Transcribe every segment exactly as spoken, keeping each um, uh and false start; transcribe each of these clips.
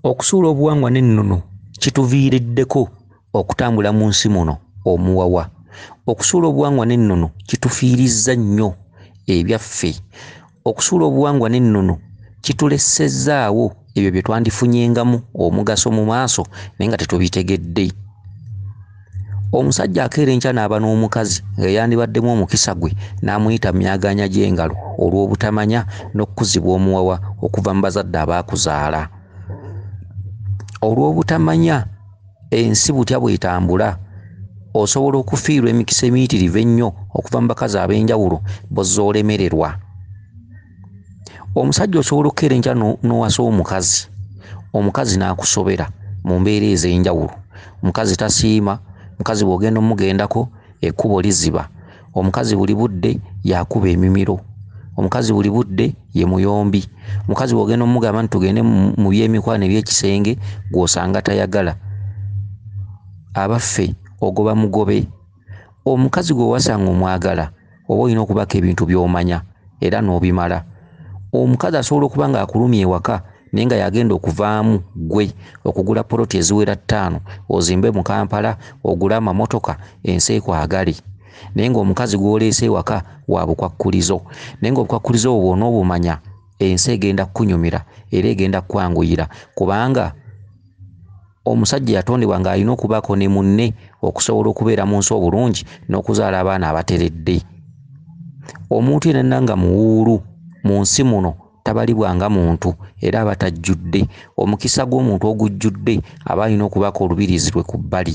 Okusuula obuwangwa n'ennono kituviiriddeko okutambula mu nsi muno omuwawa. Okusuula obuwangwa n'ennono kitufiirizza nnyo ebyaffe. Okusuula obuwangwa n'ennono kitulessezzaawo ebyo bye twandifunyengamu omugaso mu maaso naye nga tetubitegedde. Omusajja akeera enkya n'aba n'omukazi nga yandibaddemu omukisa gwe n'amuyita myaganya gy'engalo olw'obutamanya n'okkuzibwa omuwawa okuva mu bazadde abaakuzaala. Olw'obutamanya ensi butya bw'etambula, osobola okufiirwa emikisa emiyitirivu ennyo okuva mu bakazi ab'enjawulo bozza olemererwa. Omusajja osobola okukeera enkya n'owasa omukazi, omukazi n'akusobera mu mbeera ez'enjawulo. Omukazi tasiima, omukazi bw'ogenda omugendako ekkubo liziba, omukazi buli budde yakuba emimiro, omukazi buli budde ye muyombi. Omukazi bw'ogenda omugamba nti tugende mu by'emikwano eby'ekisenge gw'osanga tayagala. Abaffe ogoba mugobe. Omukazi gwe wasanga omwagala oba olina okubaka ebintu by'omanya era n'obimala. Omukazi asobola okuba ng'akulumya ewaka naye nga yagenda okuvaamu gwe okugula poloti eziwera ttaano ozimbe mu Kampala, ogule amamotoka ensi ekwagale. Naye ng'omukazi gw'oleese ewaka wa bukwakkulizo. Naye ng'obukwakkulizo obwo bw'onoobumanya ensi egenda kukunyumira era egenda kukwanguyira, kubanga omusajja yatondebwa ng'alina okubaako ne munne okusobola okubeera mu nsi obulungi n'okuzaala abaana abateredde. Omuntu yenna nga muwuulu mu nsi muno tabalibwanga muntu era aba tajjudde. Omukisa gw'omuntu ogujjudde aba alina okubaako olubirizi lwe ku bbali.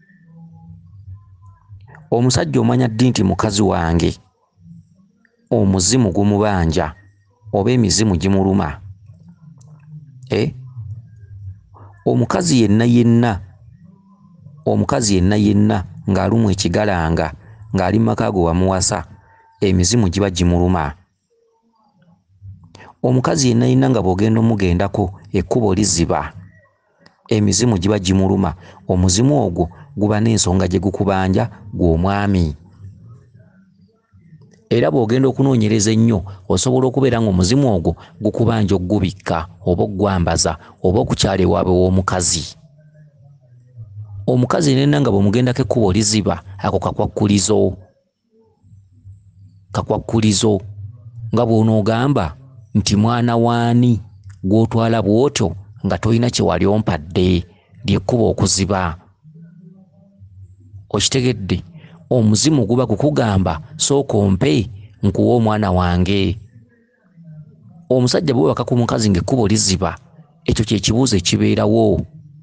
Omusajja omanya ddi nti mukazi wange omuzimu gumubanja oba emizimu gimuluma? Eh? Omukazi yenna yenna omukazi yenna yenna ng'alumwa ekigalanga ng'ali mu maka go wamuwasa, emizimu giba gimuluma. Omukazi yenna yenna nga bw'ogenda omugendako ekkubo liziba, emizimu giba gimuluma. Omuzimu ogwo guba n'ensonga gye gukubanja gw'omwami. Era bw'ogenda okunoonyereza ennyo osobola okubeera ng'omuzimu ogwo gukubanja okugubikka oba okugwambaza oba okukyala ewaabwe w'omukazi. Omukazi yenna nga bw'omugendako ekkubo liziba, ako kakwakkulizo. Kakwakkulizo nga bw'onoogamba nti mwana waani gw'otwala bw'otyo nga tolina kye wali ompadde, ly'ekkuba okuziba. Okitegedde? Omuzimu guba gukugamba sooka ompe nkuwa omwana wange. Omusajja bwe waka ku mukazi ng'ekkubo liziba, ekyo kye kibuuzo ekibeerawo.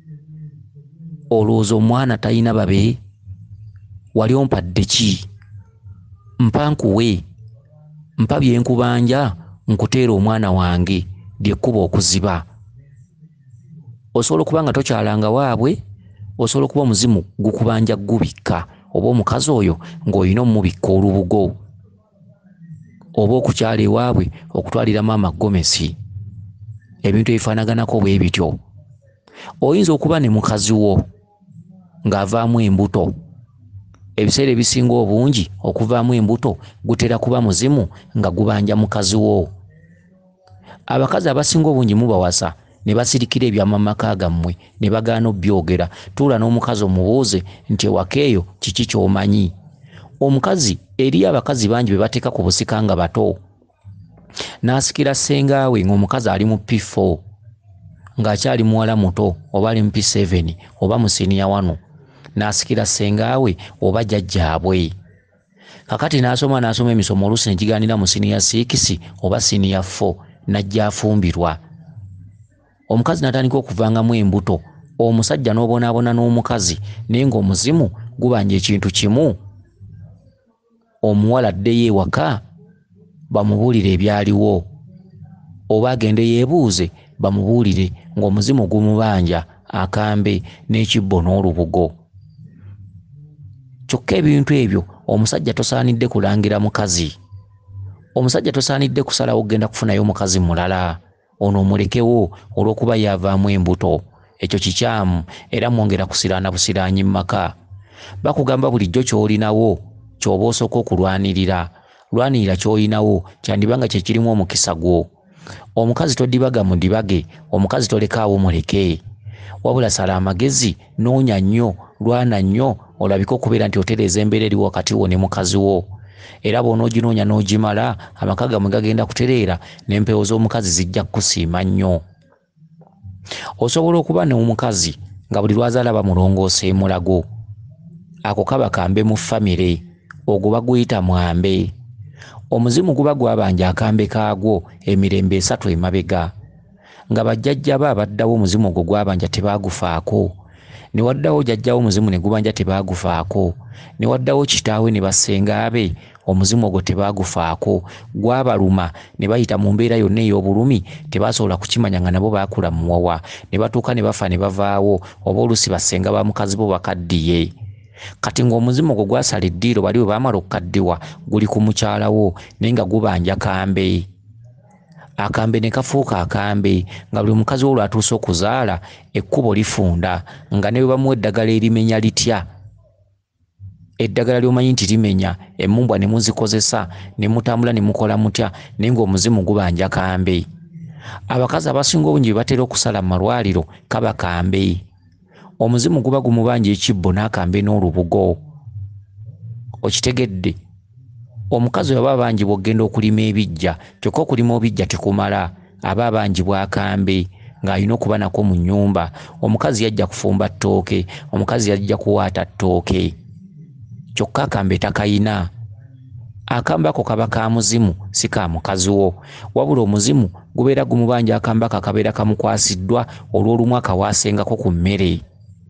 Olowooza omwana talina babe? Wali ompadde ki? Mpa nkuwe, mpa bye nkubanja nkuteera omwana wange, ly'ekkuba okuziba. Osobola okuba nga tokyalanga waabwe, osobola okuba omuzimu gukubanja gubikka, oba omukazi oyo ng'olina omubikka olubugo, oba okukyala ewaabwe okutwalira maama gomesi, ebintu ebifaanaganako bwe bityo. Oyinza okuba ne mukazi wo ng'avaamu embuto. Ebiseera ebisinga obungi okuvaamu embuto gutera kuba muzimu nga gubanja mukazi wo. Abakazi abasinga obungi mubawasa ne basirikira ebyamamaka gammwe ne bagaana obyogera. Tuula n'omukazi omubuuze nti ewaka eyo kiki ky'omanyi. Omukazi eri abakazi bangi be bateeka ku busika nga bato. N'asikira ssengaawe ng'omukazi ali mu P four ng'akyali muwala muto, oba ali mu P seven oba mu siniya wano. N'asikira ssengaawe oba jjajjaabwe. Kakati n'asoma n'asoma emisomo oluusi ne gigaanira mu siniya six oba siniya four n'ajja afumbirwa. Omukazi n'atandika okuvangamu embuto. Omusajja n'obonaabona n'omukazi naye ng'omuzimu gubanja ekintu kimu. Omuwala addeyo ewaka bamubuulire ebyaliwo, oba agende yeebuuze bamubuulire ng'omuzimu gumubanja akambe n'ekibbo n'olubugo. Kyokka ebintu ebyo omusajja tosaanidde kulangira mukazi. Omusajja tosaanidde kusalawo okugenda kufunayo mukazi mulala. Ono omulekewo olw'okuba yavaamu embuto. Ekyo kikyamu era mwongera kusiraana busiraanyi mu maka. Bakugamba bulijjo ky'olinawo ky'oba osooka okulwanirira. Lwanirira ky'olinawo, kyandibanga kye kirimu omukisa gwo. Omukazi todibaga mudibage, omukazi tolekaawo muleke. Wabula sala amagezi, noonya nnyo, lwana nnyo, olabika okubeera nti otereeza embeera eri wakati wo ne mukazi wo. Era bw'onooginoonya n'ogimala, amaka gammwe gagenda kutereera n'empeewo z'omukazi zijja kukusiima nnyo. Osobola okuba n'omukazi nga buli lwazaala bamulongoosa emulago. Ako kaba kambe mu famire, ogwo baguyita mwambe. Omuzimu guba gwabanja akambe kaagwo emirembe esatu emabega. Nga bajjajja ba abaddawo omuzimu ogwo gwabanja tebaagufaako. Ne waddawo jjajjawo omuzimu ne gubanja tebaagufaako. Ne waddawo kitaawe ne bassenga be omuzimu ogwo tebaagufaako. Gwabaluma ne bayita mu mbeera yonna ey'obulumi, tebaasobola kukimanya nga nabo baakula muwawa. Ne batuuka ne bafa ne bavaawo, oba oluusi bassenga ba mukazi bo bakaddiye. Kati ng'omuzimu ogwo gwasala eddiiro bali bwe baamala okukaddiwa guli ku mukyalawo naye nga gubanja kambe. Akambe ne kafuuka akambe nga buli mukazi wo lwatuuse okuzaala ekkubo lifunda nga ne bwe bamuwa eddagala erimenya litya. Eddagala ly'omanyi nti limenya, emmumbwa ne muzikozesa ne mutambula ne mukola mutya naye ng'omuzimu gubanja kambe. Abakazi abasinga obungi bwe batera okusala mu malwaliro kaba kambe. Omuzimu guba gumubanja ekibbo n'akambe n'olubugo. Okitegedde? Omukazi aba abanjibwa okugenda okulima ebijja, kyokka okulima obijja tekumala, aba abanjibwa akambe ng'alina okuba nako mu nnyumba. Omukazi yajja kufumba ttooke, omukazi yajja kuwaata ttooke, kyokka akambe takayina. Akambe ako kaba ka muzimu si ka mukazi wo, wabula omuzimu gubeera gumubanja akambe ako akabeera kamukwasiddwa olw'olumu akawaasengako ku mmere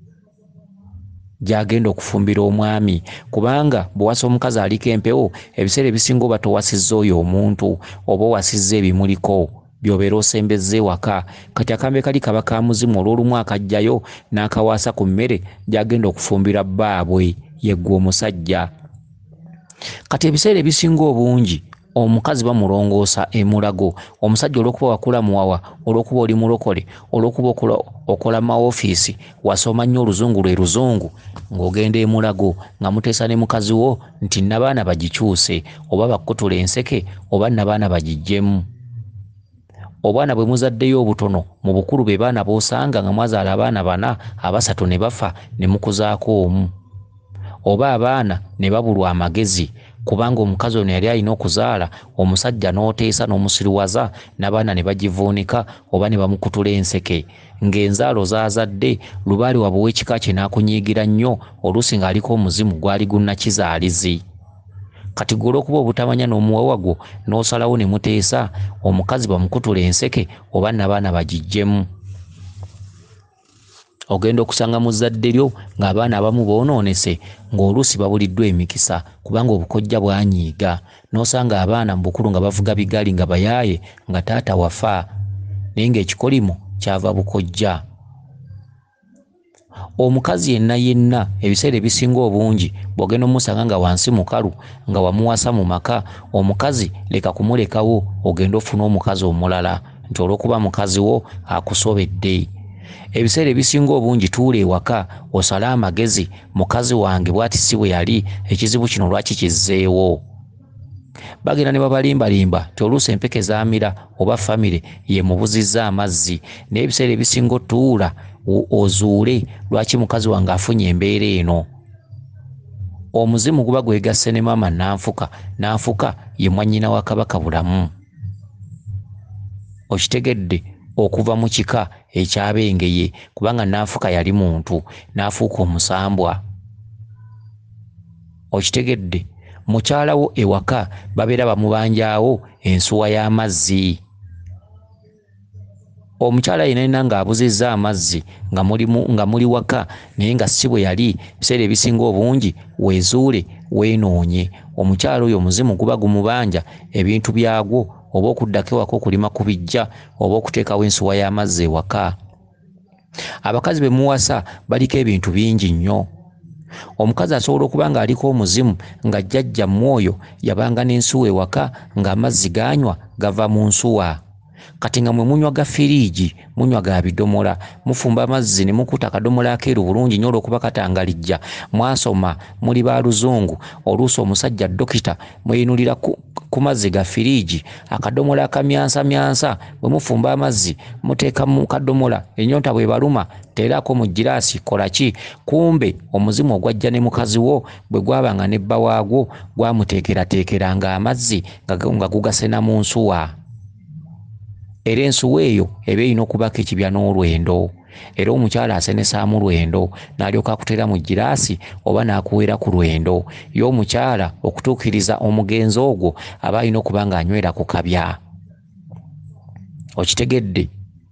gy'agenda okufumbira omwami, kubanga bw'owasa omukazi aliko empewo ebiseera ebisinga oba towasizza oyo omuntu oba owasizza ebimuliko by'obeera osembezza ewaka. Kati akambe kali kaba ka muzimu olw'olumu akajjayo n'akawaasa ku mmere gy'agenda okufumbira bbaabwe yeggwa omusajja. Kati ebiseera ebisinga obungi omukazi bamulongoosa emulago. Omusajja olw'okuba wakula muwawa, olw'okuba oli mulokole, olw'okuba okola maofiisi, wasoma nnyo oluzungu lwe luzungu, ng'ogenda emulago nga muteesa ne mukazi wo nti nabaana bagikyuse oba bakkutula enseke oba nabaana bagiggyemu. Obwana bwe muzaddeyo obutono mu bukulu be baana b'osanga nga mwazaala abaana bana, abasatu ne bafa ne mukuzaako omu. Oba abaana ne babulwa amagezi kubanga omukazi ono yali alina okuzaala, omusajja n'oteesa n'omusiruwaza, n'abaana ne bagivuunika oba ne bamukutula enseke. Ng'enzaalo zaazadde, lubaali wabwe w'ekika kye n'akunyiigira nnyo, oluusi ng'aliko omuzimu gwali gunnakizaalizi. Kati gwe olw'okuba obutamanya n'omuwawa gwo n'osalawo ne muteesa omukazi bamukutula enseke oba n'abaana bagiggyemu. Ogenda okusanga mu zzadde lyo ng'abaana abamu boonoonese ng'oluusi babuliddwa emikisa kubanga obukojja bwanyiiga, n'osanga abaana mu bukulu nga bavuga bigaali nga bayaaye nga taata wafa naye ng'ekikolimo kyava bukojja. Omukazi yenna yenna ebiseera ebisinga obungi bw'ogenda omusanga nga wansi mukalu nga wamuwasa mu maka, omukazi leka kumulekawo ogenda ofuna omukazi omulala nti olw'okuba mukazi wo akusobedde. Ebiseera ebisinga obungi tuula ewaka osale amagezi, mukazi wange bw'ati si bwe yali, ekizibu kino lwaki kizzeewo. Bagenda ne babalimbalimba ti oluusi empeke zaamira oba famire ye mubuzizza amazzi, naye ebiseera ebisinga otuula ozuule lwaki mukazi wange afunye embeera eno. Omuzimu guba gwegasse ne maama Nanfuka, Nanfuka ye mwannyina wa Kabaka Bulamu. Okitegedde? Okuva mu kika ekyabengeye kubanga Nanfuka yali muntu n'afuuka omusambwa. Okitegedde? Mukyalawo ewaka babeera bamubanjaawo ensuwa y'amazzi. Omukyala yenna ng'abuzizza amazzi nga muli nga muli waka naye nga si bwe yali, biseera ebisinga obungi weezuule weenoonye. Omukyala oyo omuzimu guba gumubanja ebintu byagwo, oba okuddako ewaka okulima ku bijja oba okuteekawo ensuwa y'amazzi ewaka. Abakazi be muwasa baliko ebintu bingi nnyo. Omukazi asobola okuba ng'aliko omuzimu nga jjajja mwoyo yabanga n'ensuwa ewaka ng'amazzi ganywa gava mu nsuwa. Kati nga mwe munywa ga firiigi, munywa ga bidomola, mufumba amazzi ne mukuta akadomola akeeru bulungi nnyo olw'okuba katangalijja, mwasoma, muli ba luzungu, oluusi omusajja dokita mweyinulira ku ku mazzi ga firiji akadomola akamyansa myansa bwe mufumba amazzi muteeka mu kadomola ennyonta bwe baluma teerako mu giraasi kolaki kumbe omuzimu ogwajja ne mukazi wo bwe gwabanga ne bba waagwo gwamuteekerateekeranga amazzi nga gugasena mu nsuwa era ensuwa eyo eba erina okubako ekibya n'olwendo era omukyala asenesaamu lwendo n'alyoka akuteera mu giraasi oba n'akuweera ku lwendo ye omukyala okutuukiriza omugenzi ogwo aba alina okuba ng'anywera ku kabya. Okitegedde?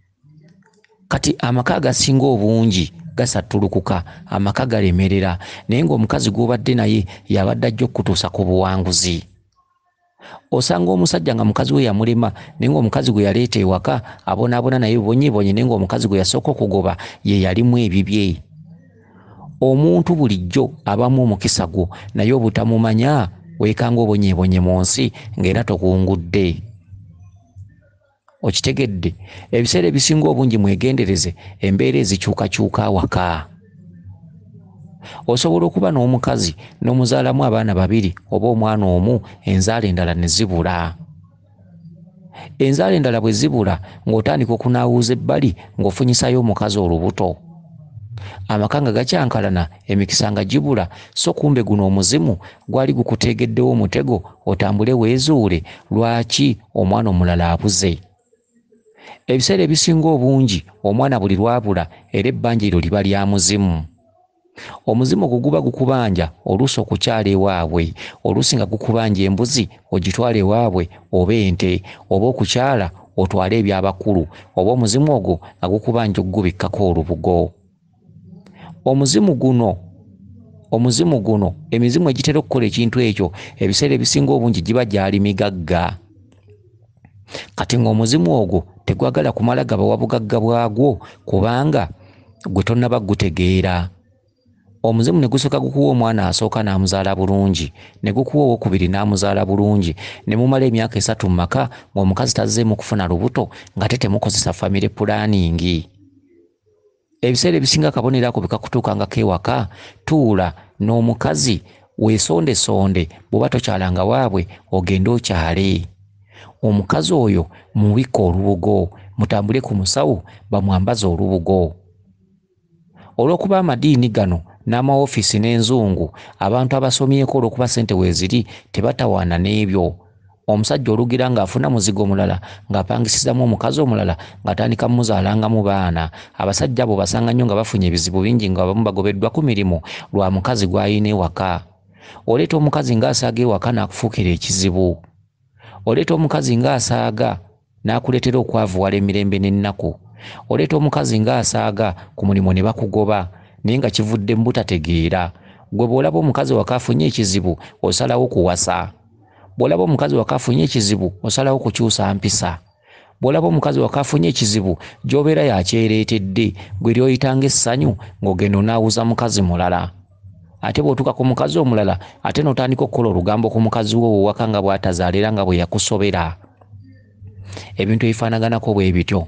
Kati amaka agasinga obungi gasattulukuka, amaka galemerera, naye ng'omukazi gw'obadde naye yabadde ajja okutuusa ku buwanguzi. Osanga omusajja nga mukazi we yamulema naye ng'omukazi gwe yaleeta ewaka abonaabona naye bubonyeebonye naye ng'omukazi gwe yasooka okugoba ye yalimu ebibye. Omuntu bulijjo abamu omukisa gwo naye obutamumanya weekanga obonyeebonye mu nsi ng'era tokungudde. Okitegedde? Ebiseera ebisinga obungi mwegendereze embeera ezikyukakyuka awaka. Osobola okuba n'omukazi n'omuzaalamu abaana babiri oba omwana omu enzaala endala ne zibula. Enzaala endala bwe zibula ng'otandika okunaawuuza ebbali ng'ofunyisayo omukazi olubuto. Amaka nga gakyankalana emikisa nga gibula so kumbe guno omuzimu gwali gukuteegeddewo omutego otambule weezuule lwaki omwana omulala abuze. Ebiseera ebisinga obungi omwana buli lwabula era ebbanja eryo liba lya muzimu. Omuzimu ogwo guba gukubanja oluusi okukyala ewaabwe, oluusi nga gukubanja embuzi ogitwala ewaabwe oba ente oba okukyala otwale ebyabakulu oba omuzimu ogwo nga gukubanja okugubikkako olubugo. Omuzimu guno omuzimu guno emizimu egitera okukola ekintu ekyo ebiseera ebisinga obungi giba gyali migagga. Kati ng'omuzimu ogwo tegwagala kumala gabawa bugagga bwagwo kubanga gwe tonnaba gutegeera. Omuzimu ne gusooka gukuwa omwana asooka n'amuzaala bulungi, ne gukuwa owokubiri n'amuzaala bulungi, ne mumala emyaka esatu mu maka ng'omukazi tazzeemu kufuna lubuto ng'ate temukozesa family planning. Ebiseera ebisinga akabonero ako bikakutuukangako ewaka, tuula n'omukazi weesondesonde bw'oba tokyalanga waabwe ogende okyale. Omukazi oyo mubikka olubugo, mutambule ku musawo bamwambaze olubugo. Olw'okuba amadiini gano n'amawofiisi n'enzungu abantu abasomyeko olw'okuba ssente weeziri tebatawaana n'ebyo. Omusajja olugira ng'afuna muzigo omulala ng'apangisizamu omukazi omulala ng'atandika muzaalangamu baana. Abasajja abo basanga nnyo nga bafunye ebizibu bingi nga abamu bagobeddwa ku mirimu lwa mukazi gw'ayina ewaka. Oleeta omukazi ng'asaaga ewaka n'akufuukira ekizibu. Oleeta omukazi ng'asaaga n'akuleetera okwavuwala emirembe n'ennaku. Oleeta omukazi ng'asaaga ku mulimu ne bakugoba naye nga kivudde mu butategeera. Gwe bw'olaba omukazi waka afunye ekizibu osalawo kuwasa. Bw'olaba omukazi waka afunye ekizibu osalawo kukyusa mpisa. Bw'olaba omukazi waka afunye ekizibu gy'obeera yakyereetedde gwe ly'oyitanga essanyu ng'ogenda onaawuza mukazi mulala. Ate bw'otuuka ku mukazi omulala ate n'otandika okukola olugambo ku mukazi wo waka nga bw'atazaalira nga bwe yakusobera. Ebintu ebifaanaganako bwe bityo.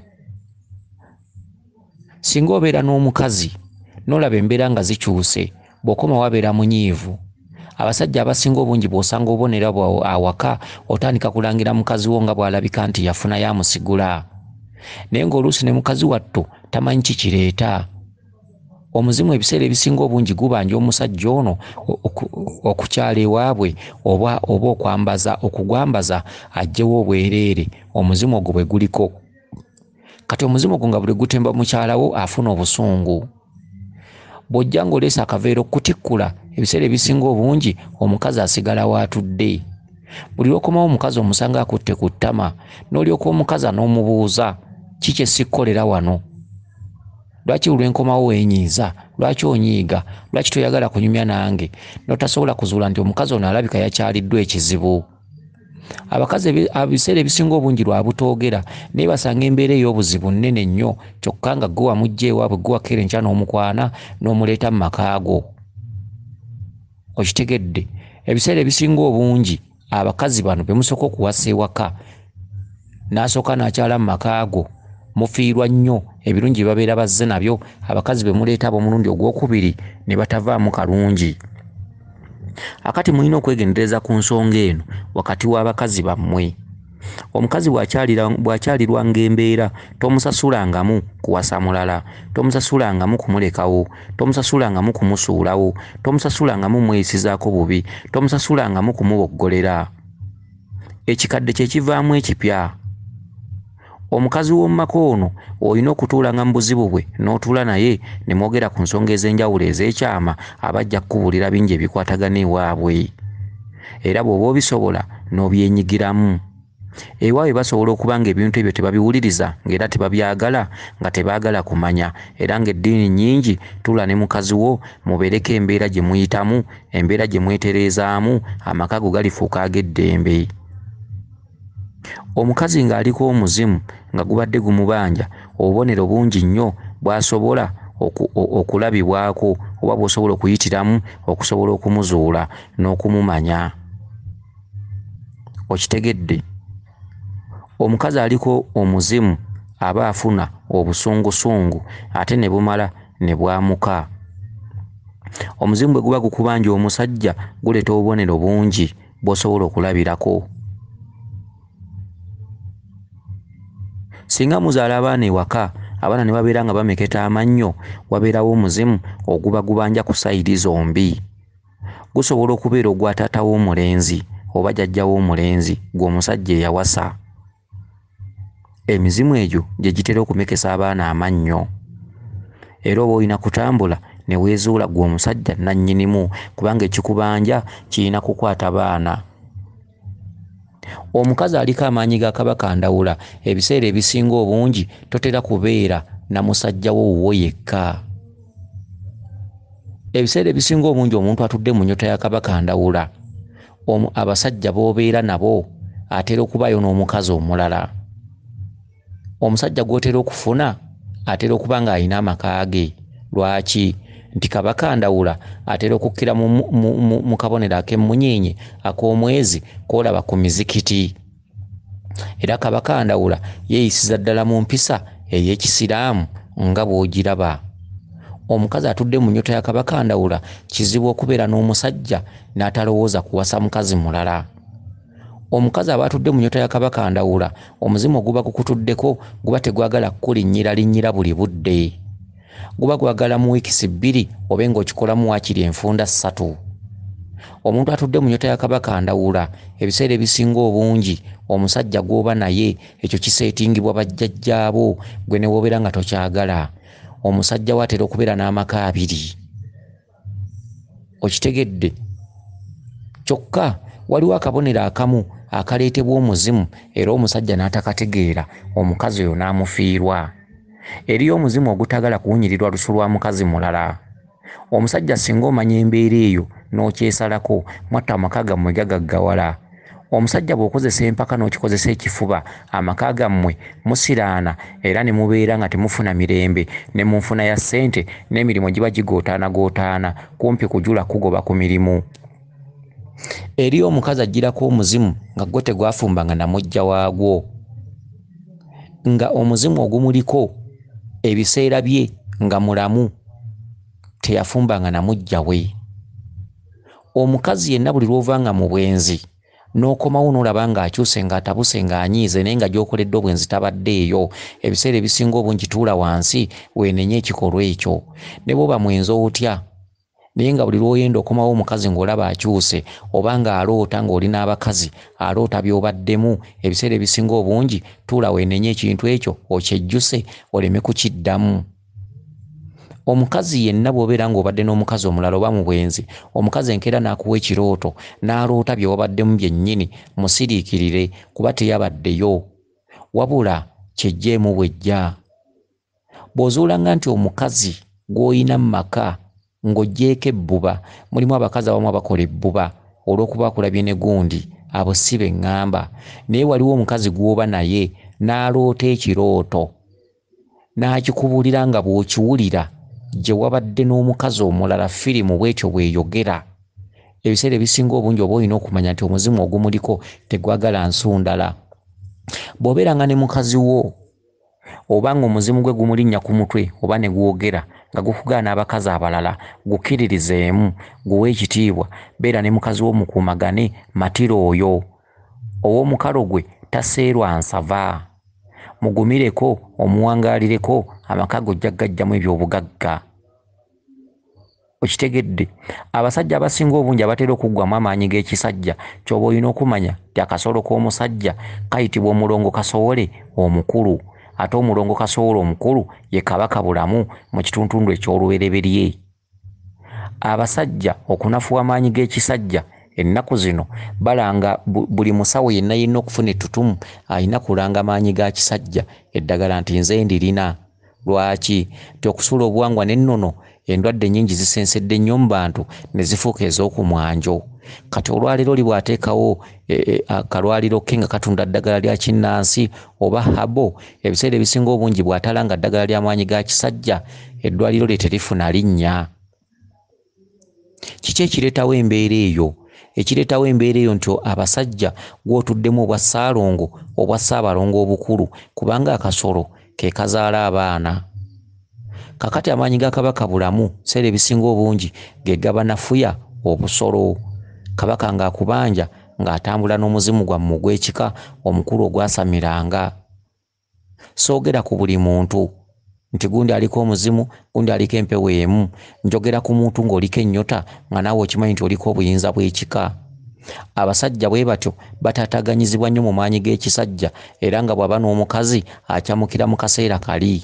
Singa obeera n'omukazi n'olaba embeera nga zikyuse bw'okoma wabeera munyiivu. Abasajja abasinga obungi bw'osanga obonera awaka otandika kulangira mukazi wo nga bw'alabika nti yafuna yamusigula. Naye ng'oluusi ne mukazi wattu tamanyi kikireeta. Omuzimu ebiseera ebisinga obungi gubanja omusajja ono okukyala ewaabwe oba oba okwambaza okugwambaza ajjewo obwereere omuzimu ogwo bwe guliko. Kati omuzimu ogwo nga buli gutemba mukyalawo afuna obusungu. Bw'ojja ng'oleesa akaveero kutikkula ebiseera ebisinga obungi omukazi asigala waatudde. Buli lw'okomawo omukazi omusanga akutte ku ttama n'olyoka omukazi n'omubuuza kiki esikkolera wano? Lwaki olw'enkomawo weenyiiza? Lwaki onyiiga? Lwaki toyagala kunyumya nange? N'otasobola kuzuula nti omukazi ono alabika yakyaliddwa ekizibu. Abakazi ebiseera ebisinga obungi lwa butoogera naye basanga embeera ey'obuzibu nnene nnyo kyokka nga gwe wamugja ewaabwe gwe wakeera enkya n'omukwana n'omuleeta mu maka go. Okitegedde? Ebiseera ebisinga obungi abakazi bano be musooka okuwasa ewaka n'asooka n'akyala mu maka go mufiirwa nnyo ebirungi bye babeera bazze nabyo abakazi be muleeta ab'omulundi ogwokubiri ne batavaamu kalungi. Akati mulina okwegendereza ku nsonga eno wakati w'abakazi bammwe. Omukazi bw'akyalirwa ng'embeera tomusasulangamu kuwasa mulala, tomusasulangamu kumulekawo, tomusasulangamu kumusuulawo, tomusasulangamu mweyisizaako bubi, tomusasulangamu kumuboggolera. Ekikadde kye kivaamu ekipya. Omukazi w'omu maka ono olina okutuulanga mu buzibu bwe n'otuula naye ne mwogera ku nsonga ez'enjawulo ez'ekyama aba ajja kukubuulira bingi ebikwatagana ewaabwe. Era bw'oba obisobola n'obyenyigiramu. Ewaabwe basobola okuba nga ebintu ebyo tebabiwuliriza ng'era tebabyagala nga tebaagala kumanya, era ng'eddiini nnyingi tuula ne mukazi wo mubeereko embeera gye muyitamu, embeera gye mwetereezaamu, amaka go galifuuka ag'eddembe. Omukazi ng'aliko omuzimu nga gubadde gumubanja, obubonero bungi nnyo bw'asobola okulabibwako oba bw'osobola okuyitiramu okusobola okumuzuula n'okumumanya. Okitegedde? Omukazi aliko omuzimu aba afuna obusungusungu ate ne bumala ne bwamuka. Omuzimu bwe guba gukubanja omusajja guleeta obubonero bungi bw'osobola okulabirako. Singa muzaala abaana ewaka, abaana ne babeera nga bameketa amannyo, wabeerawo omuzimu oguba gubanja ku sayidi zombi. Gusobola okubeera ogwa taata w'omulenzi oba jjajja w'omulenzi gw'omusajja eyawasa. Emizimu egyo gye gitera okumekesa abaana amannyo. Era oba olina kutambula ne weezuula gwe omusajja nannyinimu kubanga ekikubanja kirina kukwata baana. Omukazi aliko amaanyi ga Kabaka Ndawula ebiseera ebisinga obungi totera kubeera na musajja wo wuwo yekka. Ebiseera ebisinga obungi omuntu atudde mu nnyota ya Kabaka Ndawula, abasajja b'obeera nabo atera okubaayo n'omukazi omulala. Omusajja gw'otera okufuna atera okuba nga alina amaka ge. Lwaki? Nti Kabaka Ndawula atera okukkira mu, mu, mu, mu kabonero ak'emmunyeenye ak'omwezi k'olaba ku mizikiti. Era Kabaka Ndawula yeeyisiza ddala mu mpisa ey'Ekisiraamu nga bw'ogiraba. Omukazi atudde mu nnyota ya Kabaka Ndawula kizibu okubeera n'omusajja n'atalowooza kuwasa mukazi mulala. Omukazi aba atudde mu nnyota ya Kabaka Ndawula, omuzimu oguba gukutuddeko guba tegwagala kukulinnyira linnyira buli budde. Guba gwagala mu wiikisi bbiri obe ng'okikolamu waakiri enfunda ssatu. Omuntu atudde mu nnyota ya Kabaka Ndawula ebiseera ebisinga obungi omusajja gw'oba naye ekyo kiseetingibwa bajjajjaabo gwe ne w'obeera nga tokyagala. Omusajja we atera okubeera n'amaka abiri. Okitegedde? Kyokka waliwo akabonero akamu akaleetebwa omuzimu era omusajja n'atakategeera, omukazi oyo n'amufiirwa. Eriyo omuzimu ogutagala kuwunyirirwa lusu lwa mukazi mulala. Omusajja singa omanya embeera eyo n'okyesalako mwatta amaka gammwe gagaggawala. Omusajja bw'okozesa empaka n'okikozesa ekifuba, amaka gammwe musiraana era ne mubeera nga temufuna mirembe, ne mu nfuna ya ssente n'emirimu giba gigootaana gootaana, kumpi kujula kugoba ku mirimu. Eriyo omukazi agirako omuzimu nga gwe tegwafumbanga na mujja waagwo, nga omuzimu ogumuliko ebiseera bye nga mulamu teyafumbanga na mujja we. Omukazi yenna buli lw'ovanga mu bwenzi n'okomawo n'olaba ng'akyuse ng'atabuse ng'anyiize naye nga gy'okoledde obwenzi tabaddeeyo, ebiseera ebisinga obungi tuula wansi weenenye ekikolwa ekyo. Ne bw'oba mwenzi otya naye nga buli lw'oyenda okomawo omukazi ng'olaba akyuse oba ng'aloota ng'oli n'abakazi aloota by'obaddemu, ebiseera ebisinga obungi tuula weenenye ekintu ekyo okyejjuse oleme kukiddamu. Omukazi yenna bw'obeera ng'obadde n'omukazi omulala oba mu bwenzi, omukazi enkeera n'akuwa ekirooto n'aloota bye wabaddemu byennyini, musiriikirire kuba teyabaddeyo, wabula kyejjeemu bwejja. Bw'ozuulanga nti omukazi gw'oyina mu maka ng'oggyeko ebbuba, mulimu abakazi abamu abakola ebbuba olw'okuba akulabye ne gundi, abo si be ŋŋamba. Naye waliwo omukazi gw'oba naye n'aloota ekirooto n'akikubuulira nga bw'okiwulira gye wabadde n'omukazi omulala, firimu bw'etyo bw'eyogera. Ebiseera ebisinga obungi oba olina okumanya nti omuzimu ogumuliko tegwagala nsundala. Bw'obeeranga ne mukazi wo obanga omuzimu gwe gumulinnya ku mutwe oba ne gwogera nga gukugaana abakazi abalala gukkiririzeemu guwe ekitiibwa beera ne mukazi w'omukuumagane matiro oyo ow'omukalo gwe taseerwa nsava mugumireko omuwangaalireko amaka gojja gajjamu ebyobugagga. Okitegedde abasajja abasinga obungi abatera okuggwamu amaanyi g'ekisajja ky'oba olina okumanya ti akasolo k'omusajja kayitibwa omulongo kasowole omukulu ate omulongo kasowole omukulu ye kabaka bulamu mu kituntundu eky'olubereberye. Abasajja okunafuwa amaanyi g'ekisajja ennaku zino balanga buli musawo yenna yenna okufuna ettutumu alina kulanga maanyi ga kisajja eddagala nti nze ndirina. Lwaki? Ti okusuula obuwangwa n'ennono endwadde nnyingi zisensedde nnyo mu bantu ne zifuuka ez'okumwanjo. Kati olwaleero oli bw'ateekawo akalwaliro ke nga katunda ddagala lya kinnansi oba habo, ebiseera ebisinga obungi bw'atalanga ddagala lya maanyi ga kisajja eddwaliro lye terifuna linnya. Kiki ekireetawo embeera eyo? Ekireetawo embeera eyo nti abasajja gw'otuddemu obwa ssaalongo obwa ssaabalongo obukulu kubanga akasolo ke kazaala abaana. Kakati amaanyi ga kabaka bulamu seera ebisinga obungi ge gaba nafuya obusolo. Kabaka ng'akubanja ng'atambula n'omuzimu gwammwe ogw'ekika omukulu ogwasamiranga. Soogera ku buli muntu nti gundi aliko omuzimu gundi aliko empewo emu. Njogera ku muntu ng'oliko ennyota nga naawe okimanyi nti oliko obuyinza bw'ekika. Abasajja bwe batyo bataataganyizibwa nnyo mu maanyi g'ekisajja era nga bw'aba n'omukazi akyamukira mu kaseera kali.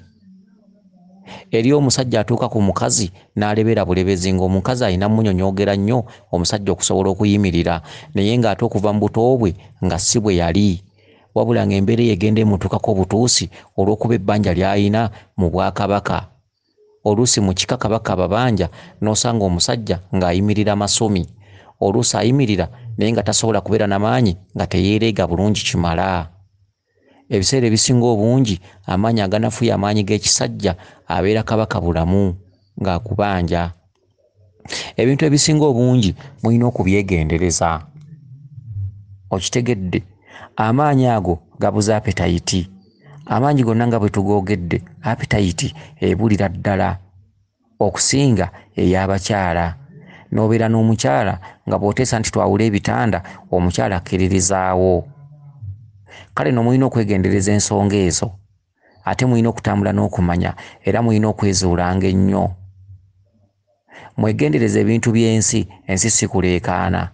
Eri omusajja atuuka ku mukazi n'alebera bulebezi ng'omukazi alina munyonyogera nnyo omusajja okusobola okuyimirira naye ng'ate okuva mu buto bwe nga si bwe yali. Wabula ng'embeera egenda emutuukako obutuusi olw'okuba ebbanja ly'alina mu bwakabaka. Oluusi mu kika kabaka ababanja n'osanga omusajja ng'ayimirira masomi. Oluusi ayimirira naye nga tasobola kubeera n'amaanyi nga teyeereega bulungi kimala. Ebiseera ebisinga obungi amaanyi aganafuya amaanyi g'ekisajja abeera kabaka bulamu ng'akubanja. Ebintu ebisinga obungi mulina okubyegendereza. Okitegedde? Amaanyi ago gabuza apetayiti. Amaanyi gonna nga bwe tugoogedde apetayiti ebulira ddala okusinga ey'abakyala. N'obeera n'omukyala nga bw'oteesa nti twawula ebitanda omukyala akkiririzaawo. Kale no mulina okwegendereza ensonga ezo ate mulina okutambula n'okumanya era mulina okwezuulanga ennyo. Mwegendereza ebintu by'ensi, ensi si kuleekaana.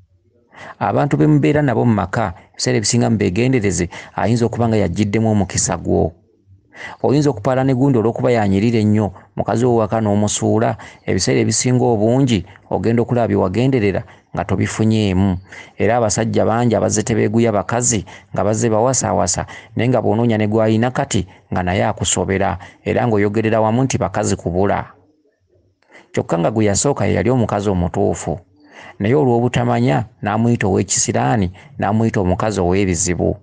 Abantu be mubeera nabo mu maka ebiseera ebisinga mubeegendereze ayinza okuba nga yaggiddemu omukisa gwo. Oyinza okupaala ne gundi olw'okuba yanyirira ennyo mukazi wo waka n'omusuula ebiseera ebisinga obungi ogenda okulaba bye wagenderera nga tobifunyeemu. Era abasajja bangi abazze tebeeguya bakazi nga bazze bawasaawasa naye nga bw'onoonya ne gw'alina kati nga naye akusobera era ng'oyogerera wamu nti bakazi kubula. Kyokka nga gwe yasooka ye yali omukazi omutuufu naye olw'obutamanya n'amuyita ow'ekisiraani n'amuyita omukazi ow'ebizibu.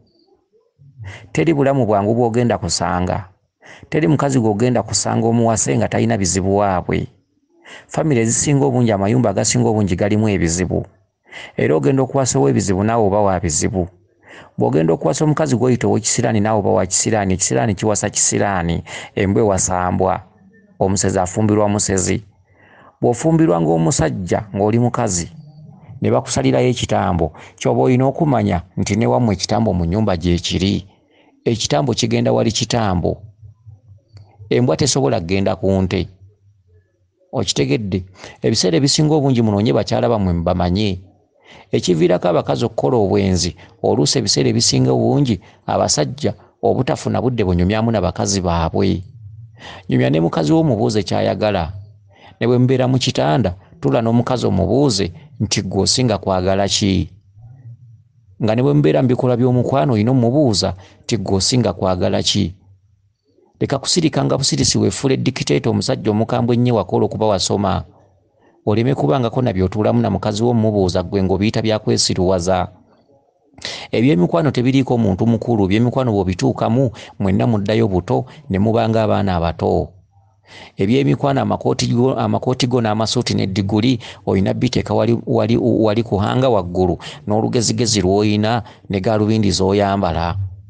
Teri bulamu bwangu bw'ogenda kusanga. Teri mukazi gw'ogenda kusanga omuwase nga talina bizibu waabwe. Famire ezisinga obungi amayumba agasinga obungi galimu ebizibu. Era ogenda okuwasa ow'ebizibu naawe oba wa bizibu. Bw'ogenda okuwasa omukazi gw'oyita ow'ekisiraani naawe oba wa kisiraani. Ekisiraani kiwasa kisiraani. Embwa ewasa mbwa. Omusezi afumbirwa musezi. Bw'ofumbirwa ng'omusajja ng'oli mukazi ne bakusalirayo ekitambo ky'oba olina okumanya nti ne wammwe ekitambo mu nnyumba gye kiri. Ekitambo kigenda wali kitambo. Embwa tesobola kgenda ku nte. Okitegedde? Ebiseera ebisinga obungi munoonye bakyala bammwe mubamanye. Ekiviirako abakazi okukola obwenzi oluusi ebiseera ebisinga obungi abasajja obutafuna budde bunyumyamu na bakazi baabwe. Nyumya ne mukazi wo mubuuze ky'ayagala. Ne bwe mubeera mu kitanda tula n'omukazi omubuuze nti gwe osinga kwagala ki? Nga ne bwe mubeera mu bikolwa by'omukwano olina omubuuza nti gwe osinga kwagala ki? Leka kusirika nga busirisi weefuula eddikiteeta omusajja omukambwe ennyo wakola okuba wasoma. Oleme kubangako na by'otuulamu na mukazi wo mubuuza gwe ng'obiyita byakwesiruwaza. Eby'emikwano tebiriiko muntu mukulu. Eby'emikwano bw'obituukamu mwenna muddayo buto ne mubanga abaana abato. Eby'emikwano amakooti go n'amasuuti n'eddiguli olina biteeka wali, wali, wali kuhanga waggulu n'olugezigezi lw'olina ne gaalubindi z'oyambala.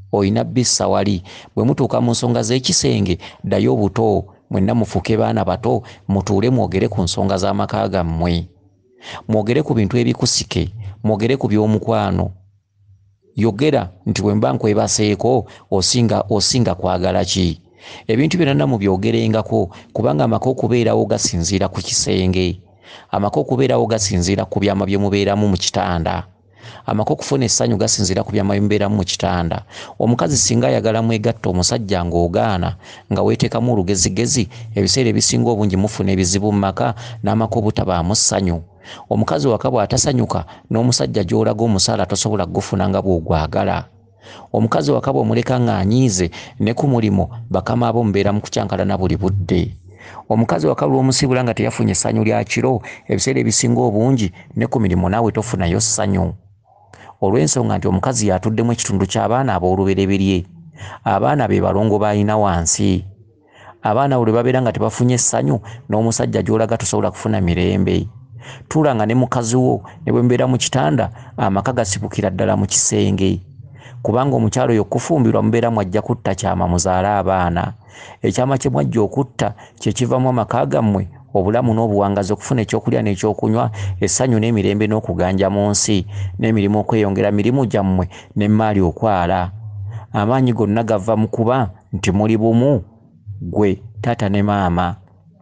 oyina bissa wali bwe mutuuka mu nsonga z'ekisenge ddayo buto mwenna mufuuke baana bato mutuule mwogere ku nsonga z'amaka gammwe mwogere ku bintu ebikusike mwogere ku by'omukwano yogera nti bwe mba nkwebaseeko osinga osinga kwagala ki ebintu byonna mu byogerengako kubanga amaka okubeerawo gasinziira ku kisenge amaka okubeerawo gasinziira ku byama bye mubeeramu mu kitanda amaka okufuna essanyu gasinziira ku byama bye mubeeramu mu kitanda omukazi singa ayagala mwegatta omusajja ng'ogaana nga weeteekamu olugezigezi ebiseera ebisinga obungi mufuna ebizibu mu maka n'amaka obutabaamu ssanyu omukazi waka bw'atasanyuka n'omusajja gy'olaga omusaala tosobola gufuna nga bw'ogwagala omukazi waka bw'omuleka ng'anyiize ne ku mulimo bakama abo mubeera mu kukyankalana buli budde omukazi waka lw'omusibula nga teyafunye essanyu lya kiro ebiseera ebisinga obungi ne ku mirimu naawe tofunayo ssanyu olw'ensonga nti omukazi yatuddemu ekitundu ky'abaana ab'olubereberye abaana be balongo b'alina wansi abaana bwe babeera nga tebafunye essanyu n'omusajja gy'olaga tosobola kufuna mirembe tuulanga ne mukazi wo ne bwe mbeera mu kitanda amaka gasibukira ddala mu kisenge kubanga omukyalo oyo okufumbirwa mubeera mwajja kutta kyama muzaale abaana ekyama kye mwajja okutta kye kivaamu amaka gammwe obulamu n'obuwangazi okufuna ekyokulya n'ekyokunywa essanyu n'emirembe n'okuganja mu nsi n'emirimu okweyongera mirimu gyammwe n'emmaali okwala amaanyi gonna gava mu kuba nti muli bumu gwe taata ne maama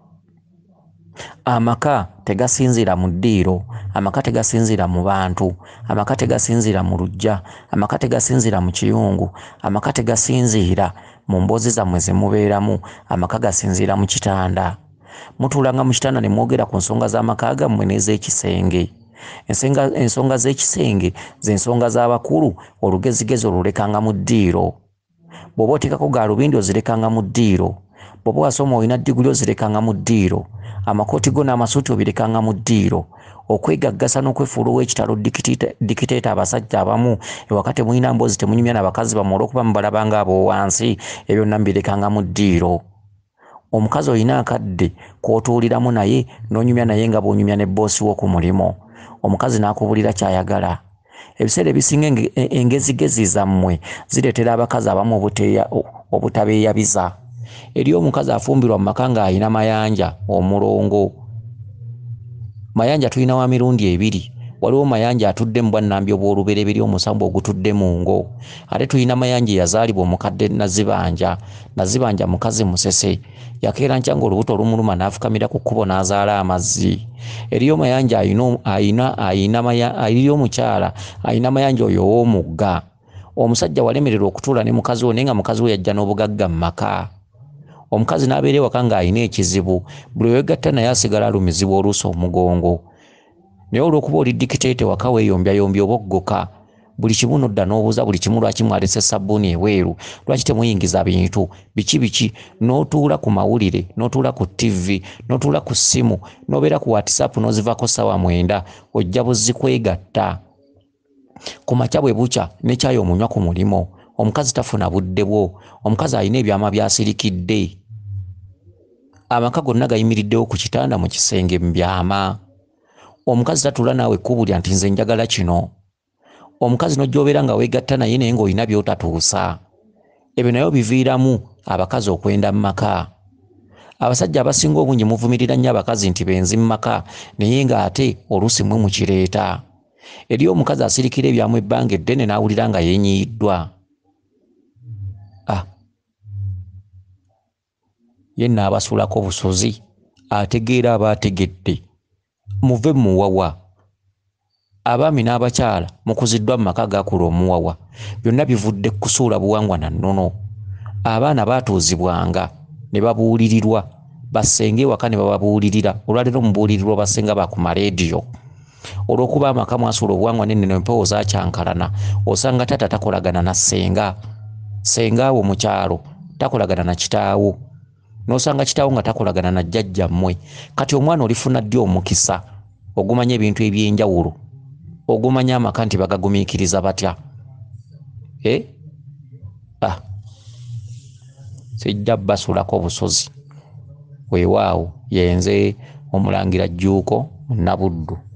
amaka tegasinzira mu ddiiro amaka tegasinzira mu bantu amaka tegasinzira mu lujja amaka tegasinzira mu kiyungu amaka tegasinzira mu mboozi zammwe ze mubeeramu amaka gasinzira mu kitanda mutuulanga mu kitanda ne mwogera ku nsonga z'amaka gammwe n'ez'ekisenge ensonga z'ekisenge z'ensonga z'abakulu olugezigezi olulekanga mu ddiiro bw'oba oteekako gaalubindi ozirekanga mu ddiiro bw'oba wasoma olina ddiguli ozirekanga mu ddiiro amakooti go n'amasuuti obirekanga mu ddiiro okwegaggasa n'okwefuula ow'ekitalo dikiteeta abasajja abamu ewaka temulina mboozi temunyumya n'abakazi bammwe olw'okuba mubalabanga ab'owansi ebyo byonna mbirekanga mu ddiiro omukazi olina akadde k'otuuliramu naye n'onyumya naye nga bw'onyumya ne bboosi wo ku mulimu omukazi n'akubulira ky'ayagala ebiseera ebisinga engezigezi zammwe zireetera abakazi abamu obutabeeyabiza eri omukazi afumbirwa mu maka ng'ayina mayanja omulongo mayanja tulina wa mirundi ebiri waliwo mayanja atudde mu bwannambi obw'olubereberye omusambu ogutudde mu ngo ate tulina mayanja eyazaalibwa omukadde nazibanja nazibanja mukazi musese yakeera nkya ng'olubuto olumuluma n'afukamira ku kkubo n'azaala amazzi eriyo mayanja ayina ayina ayina ayiriyo omukyala ayina mayanja oyo ow'omugga omusajja walemererwa okutuula ne mukazi we naye nga mukazi we yajja n'obugagga mu maka omukazi n'abeera ewaka ng'ayina ekizibu buli wegatta naye asigala alumizibwa oluusi omugongo naye olw'okuba oli dikiteete waka weeyombyayombya oboggoka buli kimu nodda n'obuuza buli kimu lwaki mwalese sabbuuni eweeru lwaki temuyingiza bintu biki biki n'otuula ku mawulire n'otuula ku ttivi n'otuula ku ssimu n'obeera ku whatsapp n'ozivako ssaawa mwenda ojja buzzi kwegatta ku makya bwe bukya n'ekyayi omunywa ku mulimo omukazi tafuna budde bwo omukazi alina ebyama byasirikidde amaka gonna gayimiriddewo ku kitanda mu kisenge mu byama omukazi tatuula naawe kubulya nti nze njagala kino omukazi n'ojjobeera nga weegatta naye naye ng'olina by'otatuusa ebyo nayo biviiramu abakazi okwenda mu maka abasajja abasinga obungi muvumirira nnyo abakazi nti benzi mu maka naye ng'ate oluusi mmwe mukireeta eri omukazi asirikira ebyamu ebbanga eddene n'awulira nga yeenyiyiddwa ah yenna abasuulako busozi ategeera aba ategedde muve muwawa abaami n'abakyala mukuziddwa mu maka gakula omuwawa byonna bivudde kusuula buwangwa na nnono abaana baatuuzibwanga ne babuulirirwa basenge ewaka ne bababuulirira olwaleero mubuulirirwa basenga ba ku maleediyo olw'okuba amaka mwasuula obuwangwa n'ennono empewo zakyankalana osanga taata takolagana na ssenga senga wo mu kyalo takolagana na kitaawo n'osanga kitaawo nga takolagana na jjajja mmwe kati omwana olifuna ddi omukisa ogumanya ebintu eby'enjawulo ogumanya amaka nti bagagumiikiriza batya eh ah sijja basulako busozi weewaawo yenze omulangira Jjuuko Nabuddu.